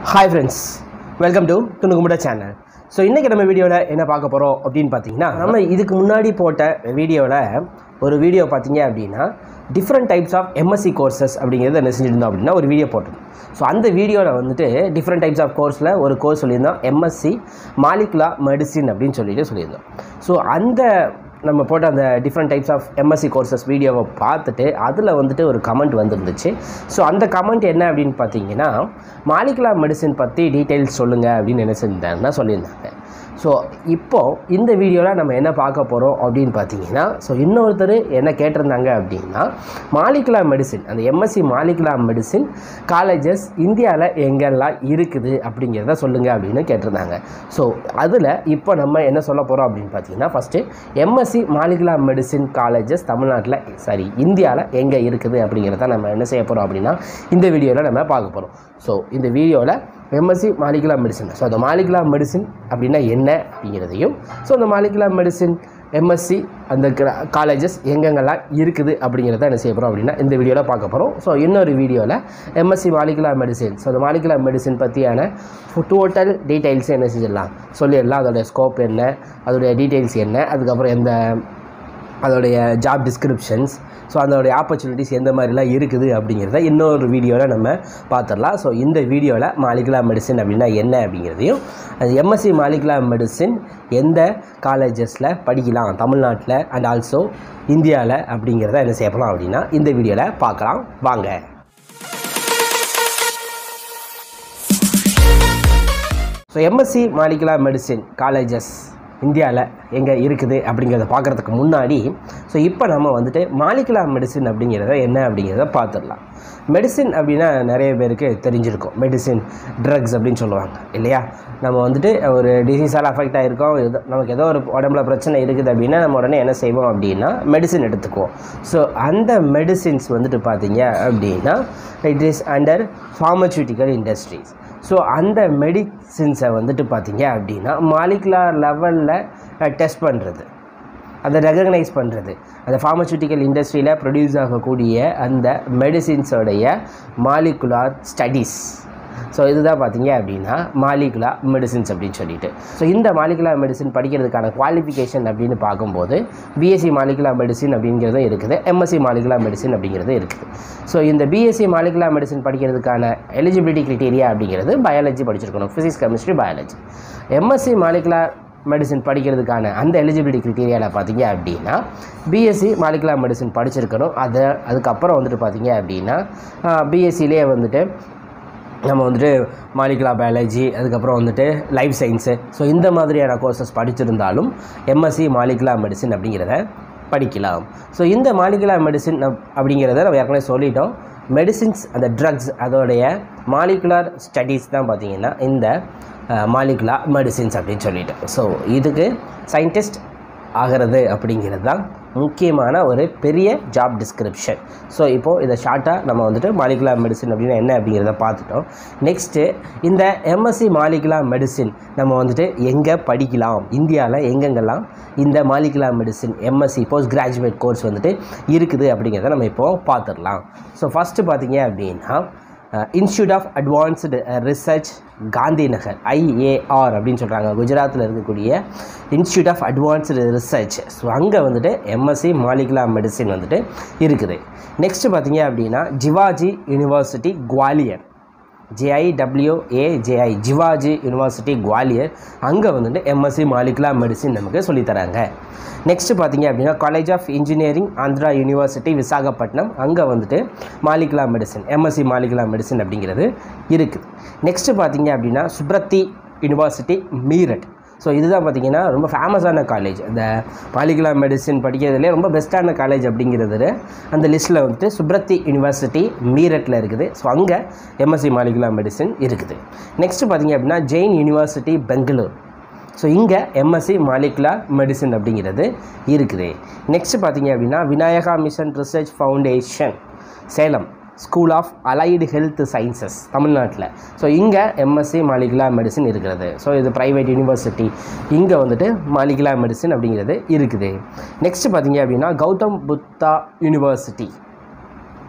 Hi friends, welcome to Tunukumada channel. So இன்னைக்கு நம்ம வீடியோல என்ன பார்க்க போறோம் அப்படினு பாத்தீங்கன்னா நம்ம இதுக்கு முன்னாடி போட்ட வீடியோல ஒரு வீடியோ பாத்தீங்க அப்படினா different types of MSc courses அப்படிங்கறத என்ன செஞ்சிருந்தோம் அப்படினா ஒரு வீடியோ போட்டோம். So அந்த வீடியோல வந்துட்டு different types of courseல ஒரு கோர்ஸ் சொல்லியிருந்தோம் MSc Molecular Medicine அப்படினு சொல்லியிருந்தோம். So அந்த நம்ம போட்ட அந்த different types of MSc courses வீடியோவை பார்த்துட்டு அதில் வந்துட்டு ஒரு கமெண்ட் வந்துருந்துச்சு. ஸோ அந்த கமெண்ட் என்ன அப்படின்னு பார்த்தீங்கன்னா மாலிகுலர் மெடிசின் பற்றி டீட்டெயில்ஸ் சொல்லுங்கள் அப்படின்னு என்ன செஞ்சாங்கன்னா சொல்லியிருந்தாங்க. ஸோ இப்போது இந்த வீடியோவில் நம்ம என்ன பார்க்க போகிறோம் அப்படின்னு பார்த்தீங்கன்னா இன்னொருத்தர் என்ன கேட்டிருந்தாங்க அப்படின்னா மாலிகுலர் மெடிசின் அந்த MSc மாலிகுலர் மெடிசின் காலேஜஸ் இந்தியாவில் எங்கெல்லாம் இருக்குது அப்படிங்கிறத சொல்லுங்கள் அப்படின்னு கேட்டிருந்தாங்க. ஸோ அதில் இப்போ நம்ம என்ன சொல்ல போகிறோம் அப்படின்னு பார்த்தீங்கன்னா first MSc molecular medicine colleges தமிழ்நாட்டில் இந்தியாவில் எங்கே இருக்குது அப்படிங்கிறத நம்ம என்ன செய்ய போகிறோம் அப்படின்னா இந்த வீடியோவில் நம்ம பார்க்க போகிறோம். ஸோ இந்த வீடியோவில் MSc மாலிகுலர் மெடிசின் அந்த மாலிகுலர் மெடிசின் அப்படின்னா என்ன அப்படிங்கிறதையும் அந்த மாலிகுலர் மெடிசின் MSc அந்த காலேஜஸ் எங்கெங்கெல்லாம் இருக்குது அப்படிங்கிறத என்ன செய்ய போகிறோம் அப்படின்னா இந்த வீடியோவில் பார்க்க போகிறோம். ஸோ இன்னொரு வீடியோவில் MSc மாலிகுலர் மெடிசின் அந்த மாலிகுலர் மெடிசின் பற்றியான டோட்டல் டீட்டெயில்ஸை என்ன செஞ்சிடலாம் சொல்லிடலாம். அதோடைய ஸ்கோப் என்ன, அதோடைய டீட்டெயில்ஸ் என்ன, அதுக்கப்புறம் அதோடைய ஜாப் டிஸ்கிரிப்ஷன்ஸ், அதோடைய ஆப்பர்ச்சுனிட்டிஸ் எந்த மாதிரிலாம் இருக்குது அப்படிங்கிறத இன்னொரு வீடியோவில் நம்ம பார்த்துடலாம். ஸோ இந்த வீடியோவில் மாலிகுலர் மெடிசின் அப்படின்னா என்ன அப்படிங்கிறதையும் அது MSc மாலிகுலர் மெடிசின் எந்த காலேஜஸில் படிக்கலாம் தமிழ்நாட்டில் அண்ட் ஆல்சோ இந்தியாவில் அப்படிங்கிறத என்ன செய்யலாம் அப்படின்னா இந்த வீடியோவில் பார்க்கலாம் வாங்க. MSc மாலிகுலர் மெடிசின் காலேஜஸ் இந்தியாவில் எங்கே இருக்குது அப்படிங்கிறத பார்க்குறதுக்கு முன்னாடி இப்போ நம்ம வந்துட்டு மாலிகுலர் மெடிசின் அப்படிங்கிறத என்ன அப்படிங்கிறத பார்த்துடலாம். மெடிசின் அப்படின்னா நிறைய பேருக்கு தெரிஞ்சிருக்கும். மெடிசின் ட்ரக்ஸ் அப்படின்னு சொல்லுவாங்க இல்லையா. நம்ம வந்துட்டு ஒரு டிசீஸால் அஃபெக்ட் ஆகிருக்கோம், நமக்கு ஏதோ ஒரு உடம்புல பிரச்சனை இருக்குது அப்படின்னா நம்ம உடனே என்ன செய்வோம் அப்படின்னா மெடிசின் எடுத்துக்குவோம். ஸோ அந்த மெடிசின்ஸ் வந்துட்டு பார்த்தீங்க அப்படின்னா it is under pharmaceutical industries. So அந்த மெடிசின்ஸை வந்துட்டு பார்த்தீங்க அப்படின்னா மாலிகுலர் லெவலில் டெஸ்ட் பண்ணுறது, அதை ரெகக்னைஸ் பண்ணுறது, அந்த ஃபார்மசூட்டிக்கல் இண்டஸ்ட்ரியில் ப்ரொடியூஸ் ஆகக்கூடிய அந்த மெடிசின்ஸோடைய மாலிகுலர் ஸ்டடீஸ். ஸோ இதுதான் பார்த்தீங்க அப்படின்னா மாலிகுலர் மெடிசின்ஸ் அப்படின்னு சொல்லிட்டு. இந்த மாலிகுலர் மெடிசின் படிக்கிறதுக்கான குவாலிஃபிகேஷன் அப்படின்னு பார்க்கும்போது BSc மாலிகுலர் மெடிசின் அப்படிங்கிறதும் இருக்குது, MSc மாலிகுலர் மெடிசின் அப்படிங்கிறது இருக்குது. இந்த BSc மாலிகுலர் மெடிசின் படிக்கிறதுக்கான எலிஜிபிலிட்டி க்ரைட்டீரியா அப்படிங்கிறது பயாலஜி படிச்சிருக்கணும், physics, chemistry, biology. MSc molecular medicine படிக்கிறதுக்கான அந்த எலிஜிபிலிட்டி க்ரைட்டீரியாவில் பார்த்தீங்க அப்படின்னா BSc மாலிகுலர் மெடிசின் படிச்சிருக்கணும். அதுக்கப்புறம் வந்துட்டு பார்த்தீங்க அப்படின்னா BScலேயே வந்துட்டு நம்ம வந்துட்டு மாலிகுலர் பயாலஜி, அதுக்கப்புறம் வந்துட்டு லைஃப் சயின்ஸு, இந்த மாதிரியான கோர்சஸ் படிச்சிருந்தாலும் MSc மாலிகுலர் மெடிசின் அப்படிங்கிறத படிக்கலாம். இந்த மாலிகுலர் மெடிசின் அப்படிங்கிறத நம்ம ஏற்கனவே சொல்லிட்டோம். மெடிசின்ஸ் அந்த ட்ரக்ஸ் அதோடைய மாலிகுலர் ஸ்டடீஸ் தான் பார்த்திங்கன்னா இந்த மாலிகுலர் மெடிசின்ஸ் அப்படின்னு சொல்லிட்டு. இதுக்கு சயின்டிஸ்ட் ஆகிறது அப்படிங்கிறது தான் முக்கியமான ஒரு பெரிய ஜாப் டிஸ்கிரிப்ஷன். இப்போது இதை ஷார்ட்டாக நம்ம வந்துட்டு மாலிகுலர் மெடிசின் அப்படின்னா என்ன அப்படிங்கிறத பார்த்துட்டோம். நெக்ஸ்ட்டு இந்த MSc மாலிகுலர் மெடிசின் நம்ம வந்துட்டு எங்கே படிக்கலாம், இந்தியாவில் எங்கெங்கெல்லாம் இந்த molecular medicine MSc post graduate course வந்துட்டு இருக்குது அப்படிங்கிறத நம்ம இப்போது பார்த்துடலாம். ஃபஸ்ட்டு பார்த்தீங்க அப்படின்னா institute of advanced research Gandhinagar IAR அப்படின்னு சொல்கிறாங்க, குஜராத்தில் இருக்கக்கூடிய இன்ஸ்டியூட் ஆஃப் அட்வான்ஸ்டு ரிசர்ச். அங்கே வந்துட்டு MSc மாலிகுலர் மெடிசின் வந்துட்டு இருக்குது. நெக்ஸ்ட்டு பார்த்தீங்க அப்படின்னா Jiwaji university Gwalior, JIWAJI Jiwaji university Gwalior, அங்கே வந்துட்டு MSc மாலிகுலர் மெடிசின் நமக்கு சொல்லித்தராங்க. நெக்ஸ்ட்டு பார்த்தீங்க அப்படின்னா college of engineering Andhra university Visakhapatnam, அங்கே வந்துட்டு molecular medicine MSc molecular medicine அப்படிங்கிறது இருக்குது. நெக்ஸ்ட்டு பார்த்தீங்க அப்படின்னா சுப்ரத்தி யூனிவர்சிட்டி மீரட். இதுதான் பார்த்திங்கன்னா ரொம்ப ஃபேமஸான காலேஜ், இந்த மாலிகுலர் மெடிசின் படிக்கிறதுலே ரொம்ப பெஸ்ட்டான காலேஜ் அப்படிங்கிறது அந்த லிஸ்ட்டில் வந்துட்டு சுப்ரத்தி யூனிவர்சிட்டி மீரட்டில் இருக்குது. அங்கே MSc மாலிகுலர் மெடிசின் இருக்குது. நெக்ஸ்ட்டு பார்த்திங்க அப்படின்னா ஜெயின் யூனிவர்சிட்டி பெங்களூர். இங்கே MSc மாலிகுலர் மெடிசின் அப்படிங்கிறது இருக்குது. நெக்ஸ்ட்டு பார்த்திங்க அப்படின்னா Vinayaka mission research foundation Salem school of allied health sciences தமிழ்நாட்டில். இங்கே MSc மாலிகுலர் மெடிசின் இருக்கிறது. இது ப்ரைவேட் யூனிவர்சிட்டி, இங்கே வந்துட்டு மாலிகுலர் மெடிசின் அப்படிங்கிறது இருக்குது. நெக்ஸ்ட்டு பார்த்திங்க அப்படின்னா கௌதம் புத்தா யூனிவர்சிட்டி.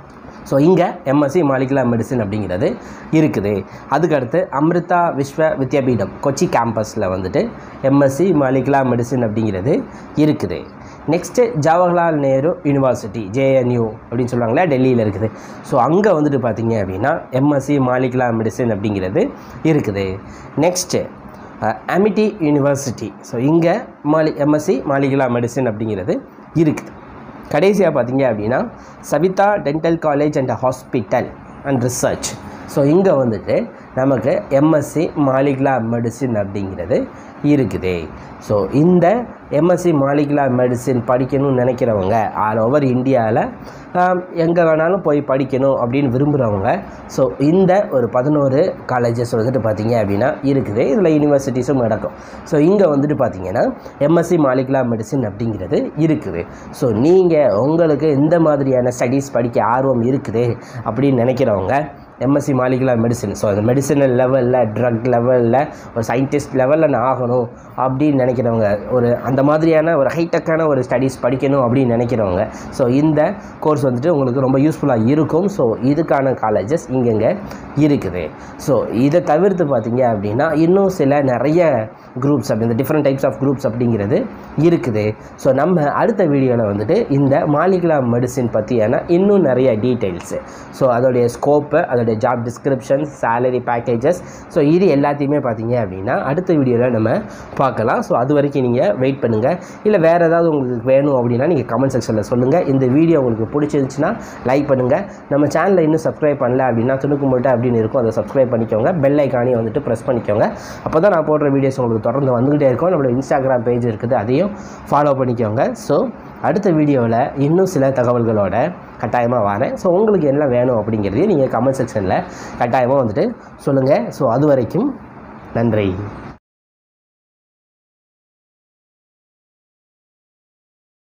ஸோ இங்கே எம்எஸ்சி மாலிகுலர் மெடிசின் அப்படிங்கிறது இருக்குது. அதுக்கடுத்து அமிர்தா விஸ்வ வித்யாபீடம் கொச்சி கேம்பஸில் வந்துட்டு எம்எஸ்சி மாலிகுலர் மெடிசின் அப்படிங்கிறது இருக்குது. Next Jawaharlal Nehru university JNU அப்படின்னு சொல்லுவாங்களே, டெல்லியில் இருக்குது. ஸோ அங்கே வந்துட்டு பார்த்திங்க அப்படின்னா எம்எஸ்சி மாலிகுலர் மெடிசின் அப்படிங்கிறது இருக்குது. Next Amity university. ஸோ இங்கே எம்எஸ்சி மாலிகுலர் மெடிசின் அப்படிங்கிறது இருக்குது. கடைசியாக பார்த்திங்க அப்படின்னா Savitha dental college and hospital and research. So இங்கே வந்துட்டு நமக்கு எம்எஸ்சி மாலிகுலர் மெடிசின் அப்படிங்கிறது இருக்குது. ஸோ இந்த எம்எஸ்சி மாலிகுலர் மெடிசின் படிக்கணும்னு நினைக்கிறவங்க ஆல் ஓவர் இந்தியாவில் எங்கே வேணாலும் போய் படிக்கணும் அப்படின்னு விரும்புகிறவங்க ஸோ இந்த ஒரு 11 காலேஜஸ் வந்துட்டு பார்த்திங்க அப்படின்னா இருக்குது. இதில் யூனிவர்சிட்டிஸும் நடக்கும். ஸோ இங்கே வந்துட்டு பார்த்திங்கன்னா எம்எஸ்சி மாலிகுலர் மெடிசின் அப்படிங்கிறது இருக்குது. ஸோ நீங்கள் உங்களுக்கு இந்த மாதிரியான ஸ்டடீஸ் படிக்க ஆர்வம் இருக்குது அப்படின்னு நினைக்கிறவங்க எம்எஸ்சி மாலிகுலர் மெடிசின், ஸோ அந்த மெடிசினல் லெவலில், ட்ரக் லெவலில், ஒரு சயின்டிஸ்ட் லெவலில் நான் ஆகணும் அப்படின்னு நினைக்கிறவங்க, ஒரு அந்த மாதிரியான ஒரு ஹைடெக்கான ஒரு ஸ்டடீஸ் படிக்கணும் அப்படின்னு நினைக்கிறவங்க ஸோ இந்த கோர்ஸ் வந்துட்டு உங்களுக்கு ரொம்ப யூஸ்ஃபுல்லாக இருக்கும். ஸோ இதுக்கான காலேஜஸ் இங்கெங்கே இருக்குது. ஸோ இதை தவிர்த்து பார்த்திங்க அப்படின்னா இன்னும் சில நிறைய குரூப்ஸ் அப்படி இந்த டிஃப்ரெண்ட் டைப்ஸ் ஆஃப் குரூப்ஸ் அப்படிங்கிறது இருக்குது. ஸோ நம்ம அடுத்த வீடியோவில் வந்துட்டு இந்த மாலிகுலர் மெடிசின் பற்றியான இன்னும் நிறைய டீட்டெயில்ஸு, ஸோ அதோடைய ஸ்கோப்பு, அதோடைய job descriptions, salary packages, so இது எல்லாத்தையுமே பார்த்தீங்க அப்படின்னா அடுத்த வீடியோவில் நம்ம பார்க்கலாம். ஸோ அது வரைக்கும் நீங்கள் வெயிட் பண்ணுங்கள். இல்லை வேறு ஏதாவது உங்களுக்கு வேணும் அப்படின்னா நீங்கள் கமெண்ட் செக்ஷனில் சொல்லுங்கள். இந்த வீடியோ உங்களுக்கு பிடிச்சிருந்துச்சுன்னா லைக் பண்ணுங்கள். நம்ம சேனலை இன்னும் சப்ஸ்கிரைப் பண்ணல அப்படின்னா துணுக்குமுட்டை அப்படின்னு இருக்கும், அதை சப்ஸ்கிரைப் பண்ணிக்கோங்க. பெல் ஐக்கானையும் வந்துட்டு ப்ரெஸ் பண்ணிக்கோங்க. அப்போ தான் நான் போடுற வீடியோஸ் உங்களுக்கு தொடர்ந்து வந்துக்கிட்டே இருக்கும். நம்மளோட இன்ஸ்டாகிராம் பேஜ் இருக்குது, அதையும் ஃபாலோ பண்ணிக்கோங்க. ஸோ அடுத்த வீடியோவில் இன்னும் சில தகவல்களோட கட்டாயமாக வரேன். ஸோ உங்களுக்கு என்ன வேணும் அப்படிங்கிறதையும் நீங்கள் கமெண்ட் செக்ஷனில் கட்டாயமாக வந்துட்டு சொல்லுங்கள். ஸோ அது வரைக்கும் நன்றி.